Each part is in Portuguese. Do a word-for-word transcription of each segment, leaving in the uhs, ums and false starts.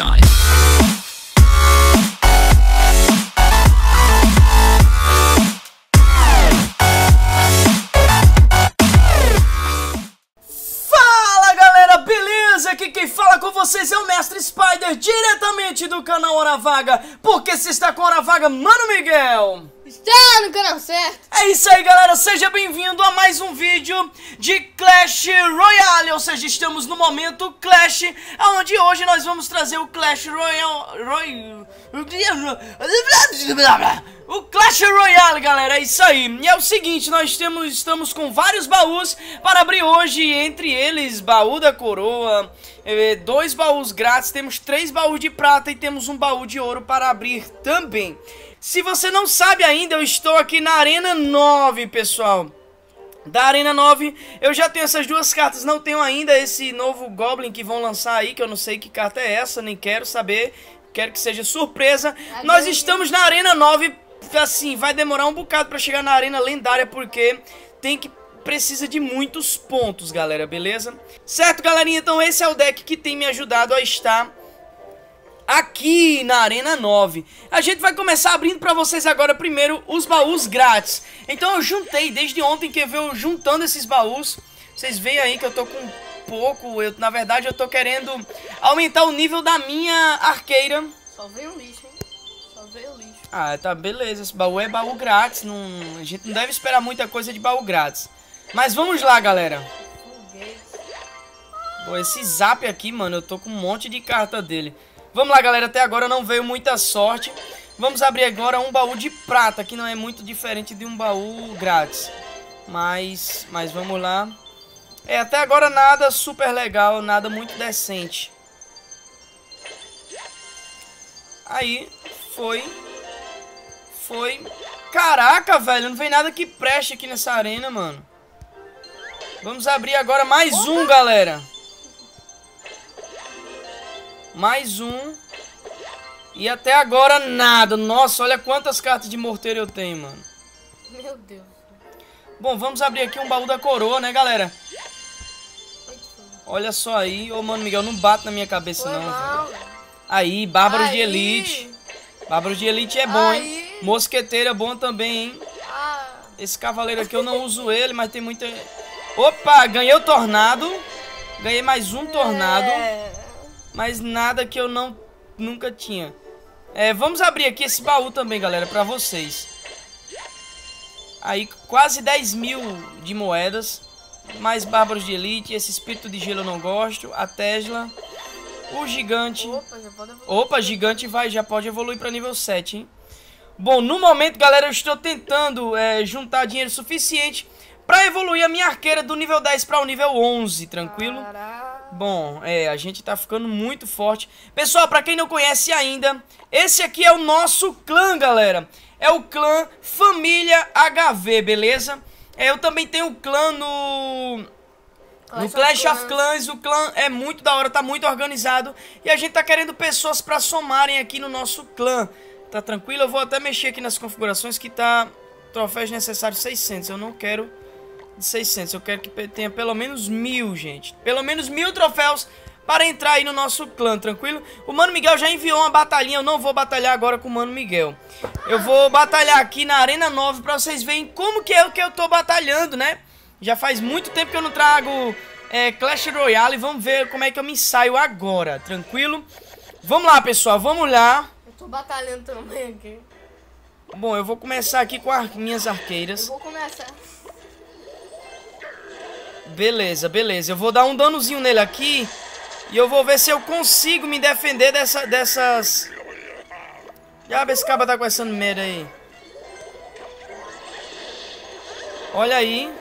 time. Aqui quem fala com vocês é o Mestre Spider, diretamente do canal Hora Vaga. Porque se está com Hora Vaga, Mano Miguel, está no canal certo. É isso aí, galera, seja bem-vindo a mais um vídeo de Clash Royale. Ou seja, estamos no momento Clash, onde hoje nós vamos trazer o Clash Royale Roy... O Clash Royale, galera, é isso aí. E é o seguinte, nós temos, estamos com vários baús para abrir hoje. Entre eles, baú da coroa, é, dois baús grátis, temos três baús de prata e temos um baú de ouro para abrir também. Se você não sabe ainda, eu estou aqui na Arena nove, pessoal. Da Arena nove, eu já tenho essas duas cartas, não tenho ainda esse novo Goblin que vão lançar aí, que eu não sei que carta é essa, nem quero saber, quero que seja surpresa. Nós estamos na Arena nove, assim, vai demorar um bocado para chegar na Arena Lendária, porque tem que... precisa de muitos pontos, galera, beleza? Certo, galerinha? Então esse é o deck que tem me ajudado a estar aqui na Arena nove. A gente vai começar abrindo pra vocês agora primeiro os baús grátis. Então eu juntei, desde ontem que eu venho juntando esses baús. Vocês veem aí que eu tô com pouco, eu, na verdade eu tô querendo aumentar o nível da minha arqueira. Só veio lixo, hein? Só veio lixo. Ah, tá, beleza, esse baú é baú grátis, não, a gente não deve esperar muita coisa de baú grátis. Mas vamos lá, galera. Pô, esse zap aqui, mano, eu tô com um monte de carta dele. Vamos lá, galera, até agora não veio muita sorte. Vamos abrir agora um baú de prata, que não é muito diferente de um baú grátis. Mas, mas vamos lá. É, até agora nada super legal, nada muito decente. Aí, foi. Foi. Caraca, velho, não vem nada que preste aqui nessa arena, mano. Vamos abrir agora mais Opa. um, galera. Mais um. E até agora nada. Nossa, olha quantas cartas de morteiro eu tenho, mano. Meu Deus. Bom, vamos abrir aqui um baú da coroa, né, galera? Olha só aí. Ô, mano, Miguel, não bate na minha cabeça, Foi não. mal. Velho. Aí, Bárbaros Aí. de Elite. Bárbaros de Elite é bom, Aí. hein? Mosqueteiro é bom também, hein? Ah. Esse cavaleiro aqui eu não uso ele, mas tem muita... Opa, ganhei o tornado. Ganhei mais um tornado. É. Mas nada que eu não nunca tinha. É, vamos abrir aqui esse baú também, galera, pra vocês. Aí, quase dez mil de moedas. Mais Bárbaros de Elite. Esse espírito de gelo eu não gosto. A Tesla. O gigante. Opa, já pode evoluir. Opa, gigante vai, já pode evoluir pra nível sete, hein? Bom, no momento, galera, eu estou tentando é, juntar dinheiro suficiente pra evoluir a minha arqueira do nível dez para o nível onze, tranquilo? Caraca. Bom, é, a gente tá ficando muito forte. Pessoal, pra quem não conhece ainda, esse aqui é o nosso clã, galera. É o clã Família H V, beleza? É, eu também tenho o clã no... No Clash of Clans. O clã é muito da hora, tá muito organizado. E a gente tá querendo pessoas pra somarem aqui no nosso clã. Tá tranquilo? Eu vou até mexer aqui nas configurações que tá... Troféus necessários seiscentos. Eu não quero de seiscentos. Eu quero que tenha pelo menos mil, gente. Pelo menos mil troféus para entrar aí no nosso clã, tranquilo? O Mano Miguel já enviou uma batalhinha. Eu não vou batalhar agora com o Mano Miguel. Eu vou batalhar aqui na Arena nove pra vocês verem como que é o que eu tô batalhando, né? Já faz muito tempo que eu não trago é, Clash Royale. Vamos ver como é que eu me saio agora, tranquilo? Vamos lá, pessoal, vamos lá. Eu tô batalhando também aqui. Bom, eu vou começar aqui com as minhas arqueiras. Eu vou começar. Beleza, beleza. Eu vou dar um danozinho nele aqui. E eu vou ver se eu consigo me defender dessa, dessas... Já esse caba tá com essa merda aí. Olha aí.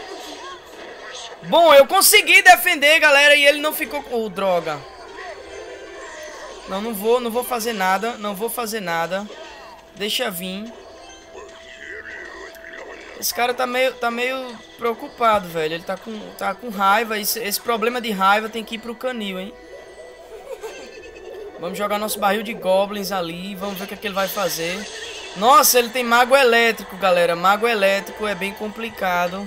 Bom, eu consegui defender, galera, e ele não ficou com... Oh, droga. Não, não vou, não vou fazer nada. Não vou fazer nada. Deixa vir. Esse cara tá meio, tá meio preocupado, velho. Ele tá com, tá com raiva. Esse, esse problema de raiva tem que ir pro canil, hein? Vamos jogar nosso barril de goblins ali. Vamos ver o que, é que ele vai fazer. Nossa, ele tem mago elétrico, galera. Mago elétrico é bem complicado.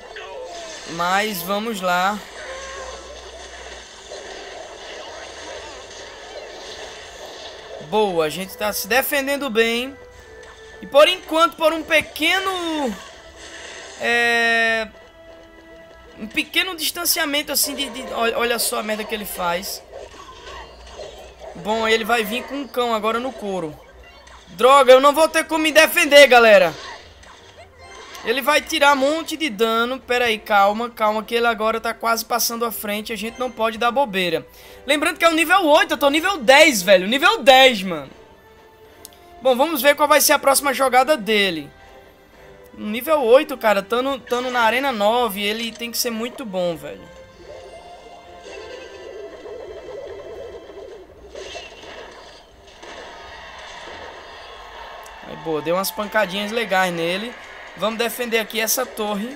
Mas vamos lá. Boa, a gente tá se defendendo bem. E por enquanto, por um pequeno... É... Um pequeno distanciamento assim de, de... Olha só a merda que ele faz. Bom, ele vai vir com um cão agora no couro. Droga, eu não vou ter como me defender, galera. Ele vai tirar um monte de dano. Pera aí, calma, calma, que ele agora tá quase passando à frente. A gente não pode dar bobeira. Lembrando que é o nível oito, eu tô nível dez, velho. Nível dez, mano. Bom, vamos ver qual vai ser a próxima jogada dele. Nível oito, cara, tando, tando na arena nove, ele tem que ser muito bom, velho. Aí, boa, deu umas pancadinhas legais nele. Vamos defender aqui essa torre.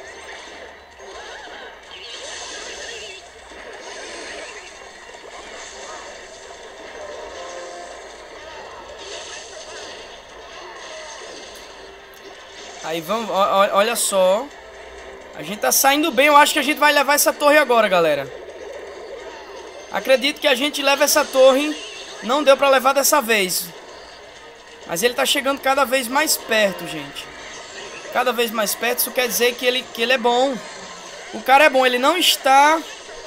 Aí vamos, ó, olha só. A gente tá saindo bem, eu acho que a gente vai levar essa torre agora, galera. Acredito que a gente leva essa torre. Não deu pra levar dessa vez. Mas ele tá chegando cada vez mais perto, gente. Cada vez mais perto, isso quer dizer que ele, que ele é bom. O cara é bom, ele não está...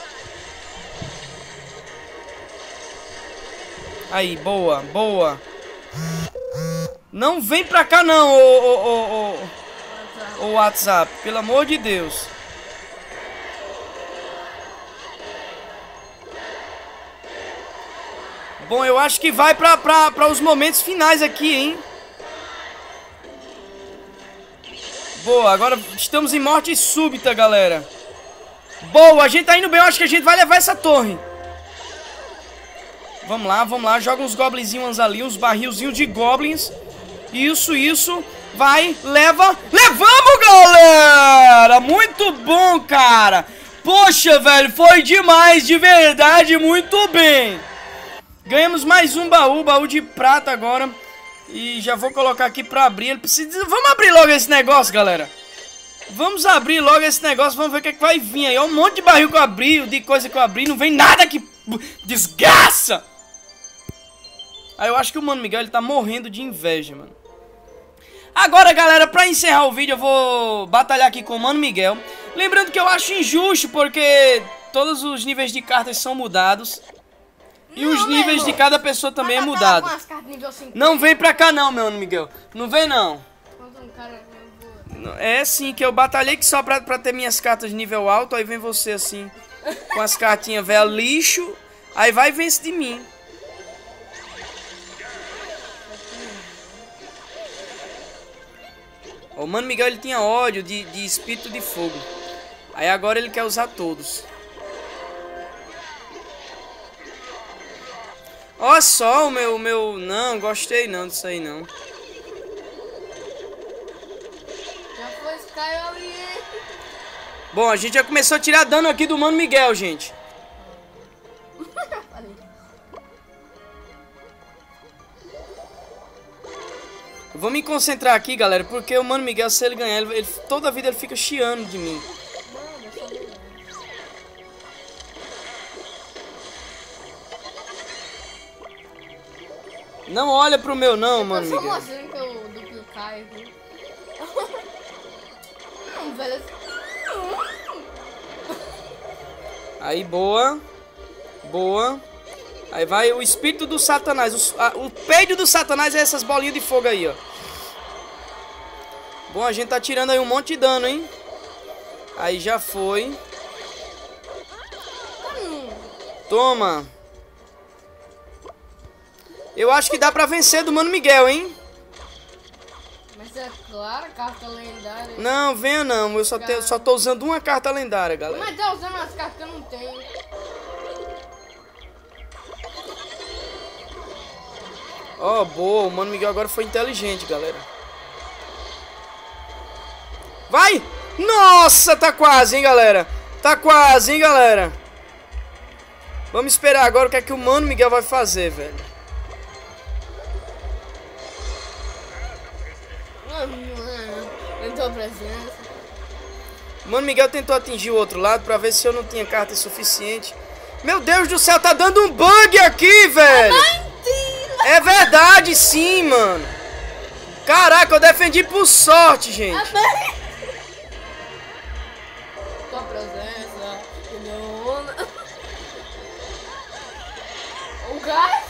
Aí, boa, boa. Não vem pra cá não, ô, ô, ô, ô, ô WhatsApp, pelo amor de Deus. Bom, eu acho que vai pra, pra, pra os momentos finais aqui, hein. Boa, agora estamos em morte súbita, galera. Boa, a gente tá indo bem, eu acho que a gente vai levar essa torre. Vamos lá, vamos lá, joga uns goblinzinhos ali, uns barrilzinhos de goblins. Isso, isso, vai, leva, levamos, galera! Muito bom, cara. Poxa, velho, foi demais, de verdade, muito bem. Ganhamos mais um baú, baú de prata agora. E já vou colocar aqui pra abrir. Ele precisa... Vamos abrir logo esse negócio, galera. Vamos abrir logo esse negócio. Vamos ver o que, é que vai vir aí. Olha um monte de barril que eu abri, de coisa que eu abri. Não vem nada que... Desgraça! Aí eu acho que o Mano Miguel, ele tá morrendo de inveja, mano. Agora, galera, pra encerrar o vídeo, eu vou batalhar aqui com o Mano Miguel. Lembrando que eu acho injusto, porque todos os níveis de cartas são mudados. E não, os níveis mesmo de cada pessoa também é mudado. Não vem pra cá não, meu Mano Miguel. Não vem não. É sim, que eu batalhei que só pra, pra ter minhas cartas de nível alto. Aí vem você assim, com as cartinhas velho lixo. Aí vai e vence de mim. O Mano Miguel, ele tinha ódio de, de espírito de fogo. Aí agora ele quer usar todos. Olha só o meu, o meu... Não, gostei não disso aí não. Já foi Sky. Bom, a gente já começou a tirar dano aqui do Mano Miguel, gente. Eu vou me concentrar aqui, galera, porque o Mano Miguel, se ele ganhar, ele, ele, toda a vida ele fica chiando de mim. Não olha pro meu não, Mano Miguel. Eu só mostrando que eu duplicar aqui. Não, velho. Aí, boa. Boa. Aí vai o espírito do Satanás. O, a, o peido do Satanás é essas bolinhas de fogo aí, ó. Bom, a gente tá tirando aí um monte de dano, hein. Aí já foi. Toma. Eu acho que dá pra vencer do Mano Miguel, hein. Mas é claro, carta lendária. Não, venha não. Eu só, te, só tô usando uma carta lendária, galera. Mas tá usando as cartas que eu não tenho. Ó, oh, boa. O Mano Miguel agora foi inteligente, galera. Vai! Nossa, tá quase, hein, galera. Tá quase, hein, galera. Vamos esperar agora o que é que o Mano Miguel vai fazer, velho. Tentou presença. Mano Miguel tentou atingir o outro lado pra ver se eu não tinha carta suficiente. Meu Deus do céu, tá dando um bug aqui, velho. Mentira! É verdade, sim, mano. Caraca, eu defendi por sorte, gente. Tua presença, Leona. O gás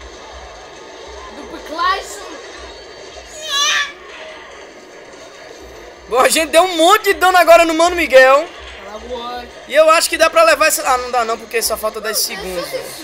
do Clayson. Bom, a gente deu um monte de dano agora no Mano Miguel. E eu acho que dá pra levar essa... Ah, não dá não, porque só falta dez segundos.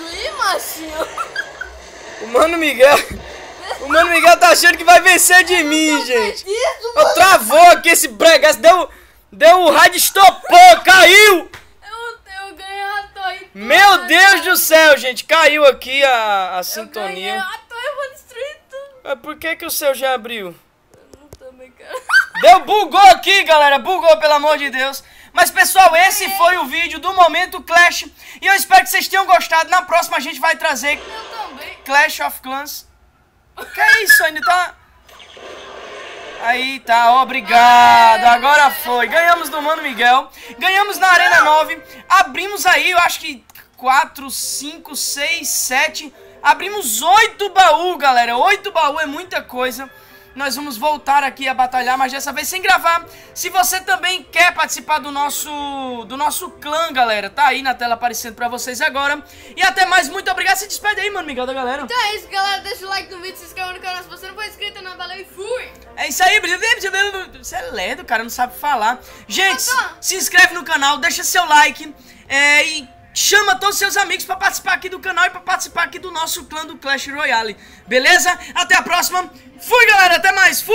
O Mano Miguel... O Mano Miguel tá achando que vai vencer de mim, gente. Eu travou aqui esse bregaço. Deu... Deu o raio, estopou, caiu. Eu, eu ganhei a torre. Meu Deus do céu, gente. Caiu aqui a, a sintonia. Eu ganhei a torre, eu vou destruir tudo. Por que que o seu já abriu? Eu não também quero. Deu, bugou aqui, galera. Bugou, pelo amor de Deus. Mas, pessoal, esse foi o vídeo do Momento Clash. E eu espero que vocês tenham gostado. Na próxima a gente vai trazer Eu também. Clash of Clans. Que é isso? Ainda tá... Aí, tá. Obrigado. Agora foi. Ganhamos do Mano Miguel. Ganhamos na Arena nove. Abrimos aí, eu acho que quatro, cinco, seis, sete... Abrimos oito baús, galera. Oito baús é muita coisa. Nós vamos voltar aqui a batalhar, mas dessa vez sem gravar. Se você também quer participar do nosso do nosso clã, galera, tá aí na tela aparecendo pra vocês agora. E até mais, muito obrigado. Se despede aí, Mano Miguel, da galera. Então é isso, galera. Deixa o like no vídeo, se inscreva no canal se você não for inscrito. Não, valeu e fui. É isso aí, você é lerdo, cara, não sabe falar. Gente, se inscreve no canal, deixa seu like é, e... chama todos os seus amigos pra participar aqui do canal e pra participar aqui do nosso clã do Clash Royale. Beleza? Até a próxima. Fui, galera. Até mais. Fui.